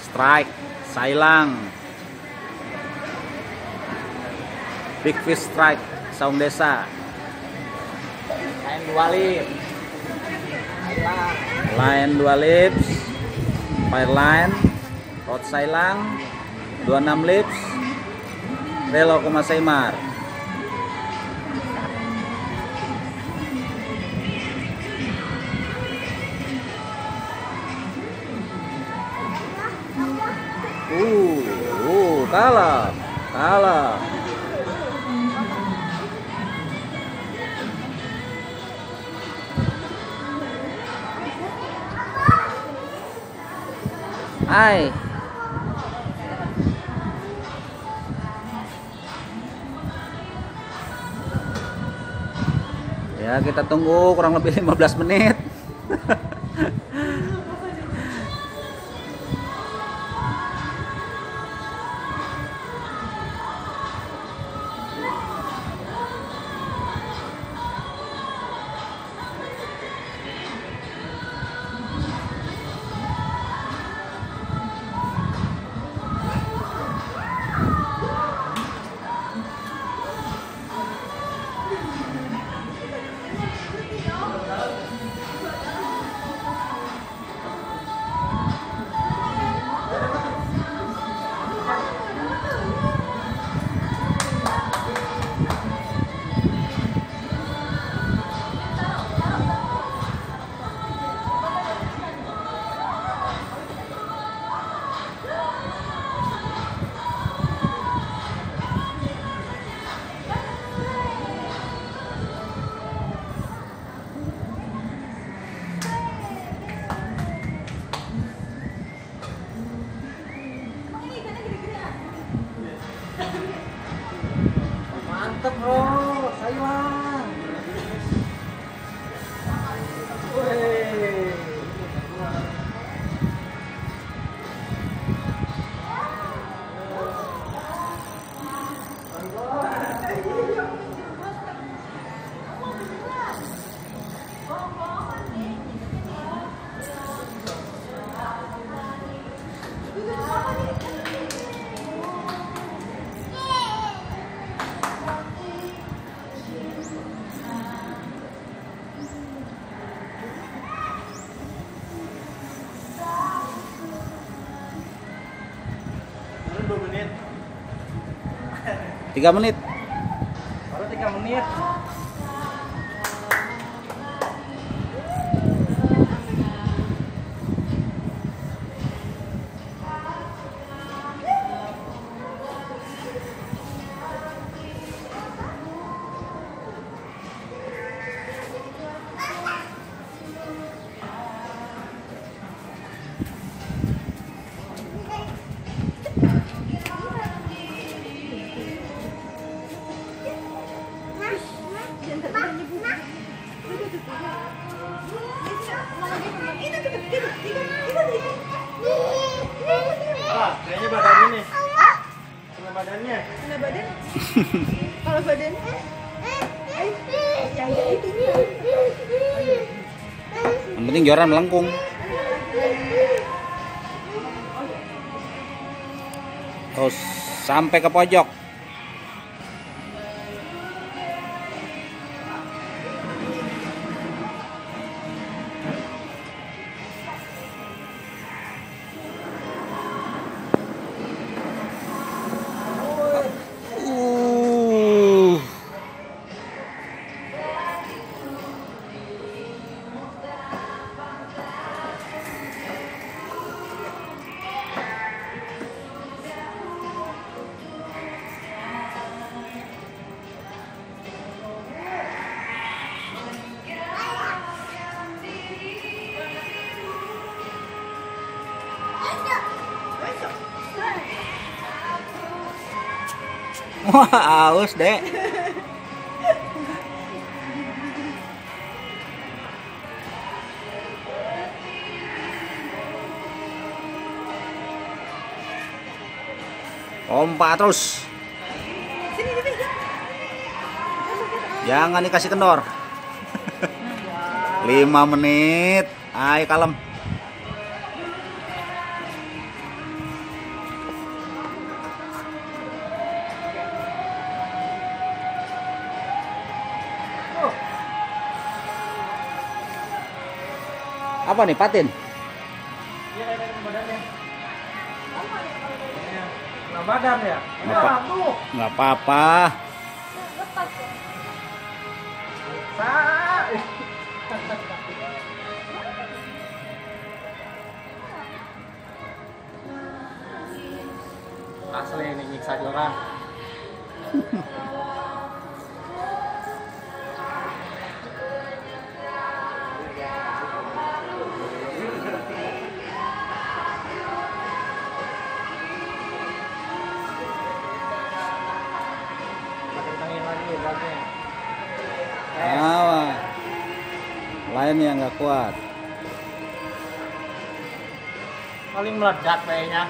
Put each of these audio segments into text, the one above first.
Strike, Sailang. Big Fish Strike, Saung Desa. Lain 2 lip. Line 2 lips, Fireline, Rod Sailang, 26 lips, Relo Kumasaimar. Kalah. Hai. Ya, kita tunggu kurang lebih 15 menit. Mantep bro, Sailang. Wih. Baru 2 menit. 3 menit. Baru 3 menit. Kayaknya badannya nih. Kena badannya. Kena badan? Kalau badannya? Ya itu. Yang penting joran melengkung. Terus sampai ke pojok. Wah, aus dek. Pompa terus. Jangan dikasih kendor. 5 menit. Ayo kalem. Apa nih, patin? Iya, ini badannya. Nah, badan ya? Apa? Tuh. Nggak apa-apa. Lepas ya. Asli ini nyiksa orang. Tentangin lagi bannya. Lain yang nggak kuat. Paling meledak kayaknya.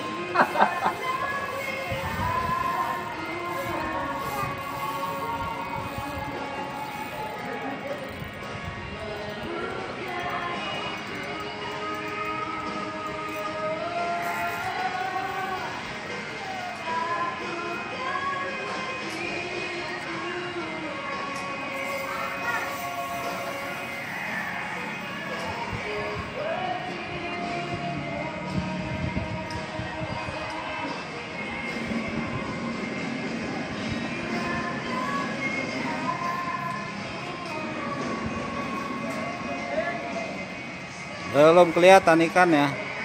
Belum kelihatan ikannya.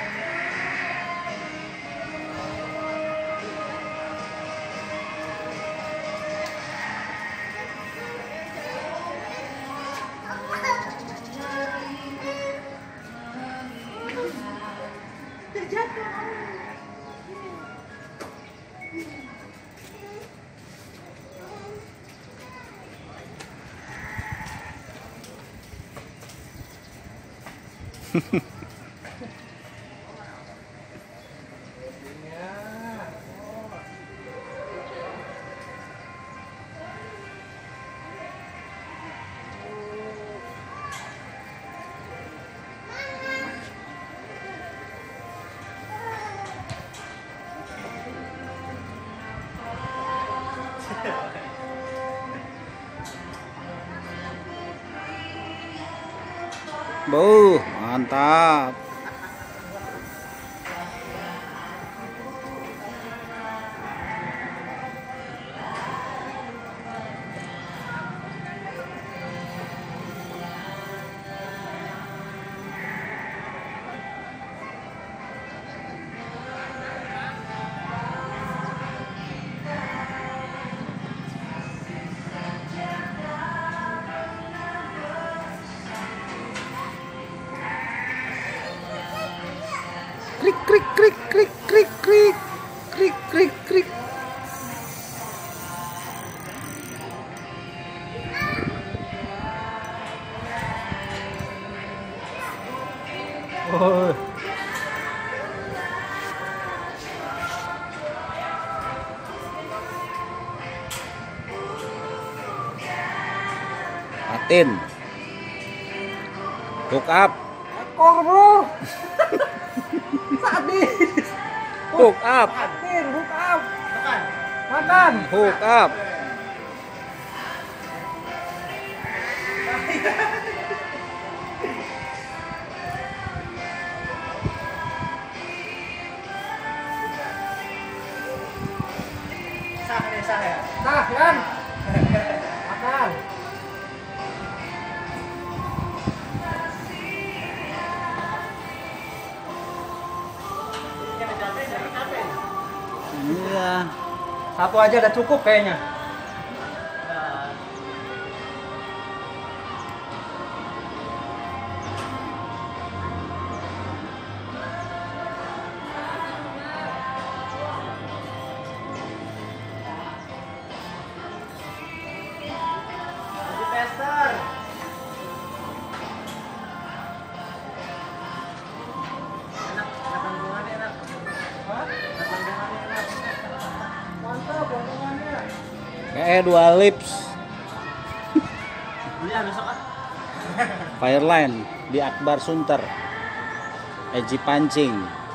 Mantap. Krik krik krik krik krik krik krik krik krik. Oh. Patin. Hook up. Ekor, bro. Sadis. Hook up. Patin, hook up. Makan. Makan. Hook up. Sah nih, sah ya. Sah kan? Makan. Iya. Satu aja udah cukup kayaknya. Tester. Enak, tanggungannya enak. Hah? Tanggungannya enak. Mantap tanggungannya. Kayak 2 lips. Beli besok ah. Fireline di Akbar Sunter. Eji pancing.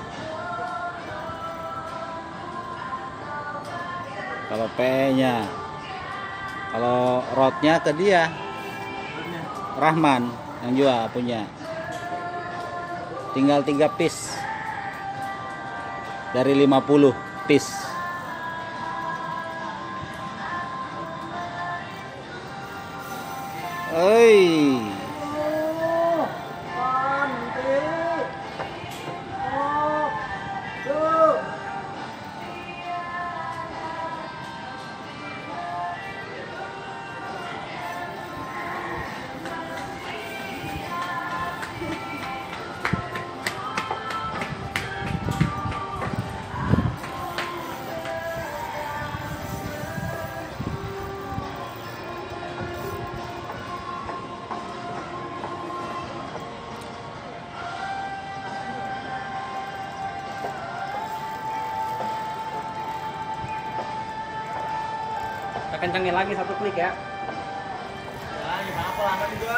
Kalau PE-nya. Kalau rodnya ke dia. Rahman yang jual punya. Tinggal 3 piece dari 50 piece. Oi. Kita kencengin lagi 1 klik ya. Ya, gimana pelan juga.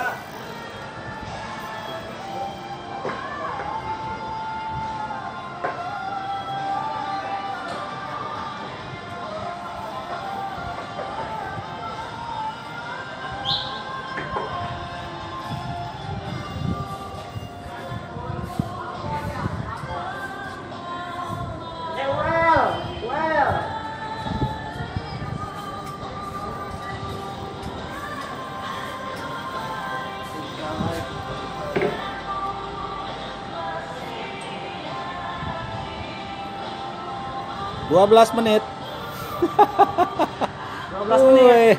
Dua 12 menit. 12 menit. Wih.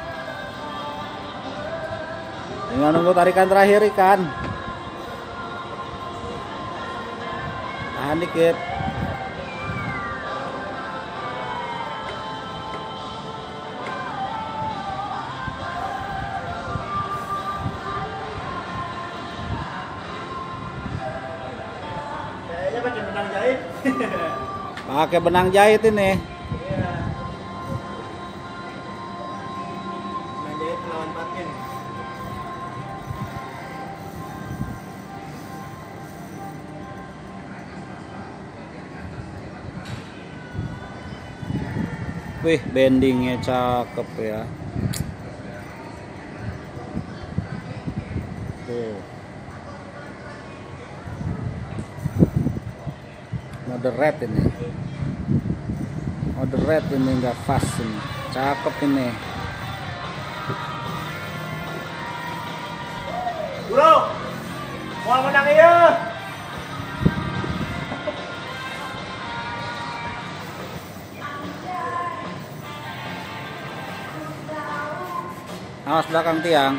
Tinggal nunggu tarikan terakhir ikan. Tahan dikit. Kayaknya pakai benang jahit. Pakai benang jahit ini. Iya. Benang jahit melawan patin. Wih, bendingnya cakep ya. Tuh. Moderate ini. Moderate ini, enggak fast ini. Cakep ini. Bro, mau menang ya? Awas belakang tiang.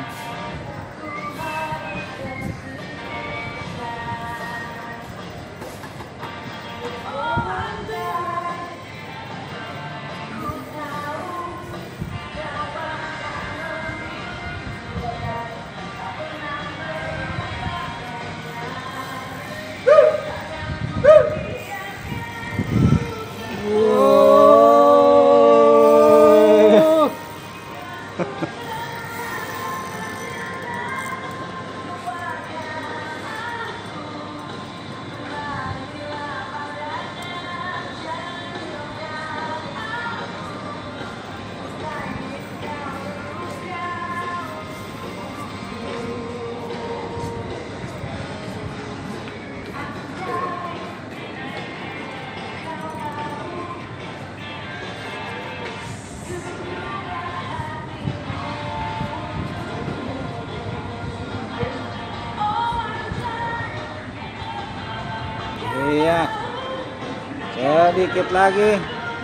Iya. Sedikit lagi.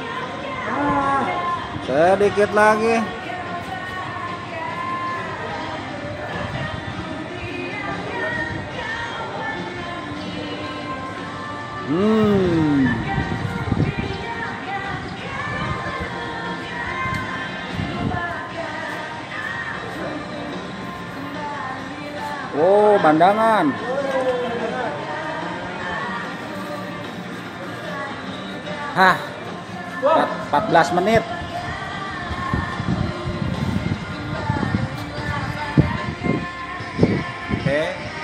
Sedikit lagi. Oh, pandangan. Hah, 14 menit. Oke.